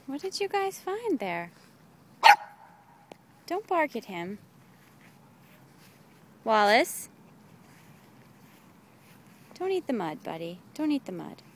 What did you guys find there? Don't bark at him. Wallace? Don't eat the mud, buddy. Don't eat the mud.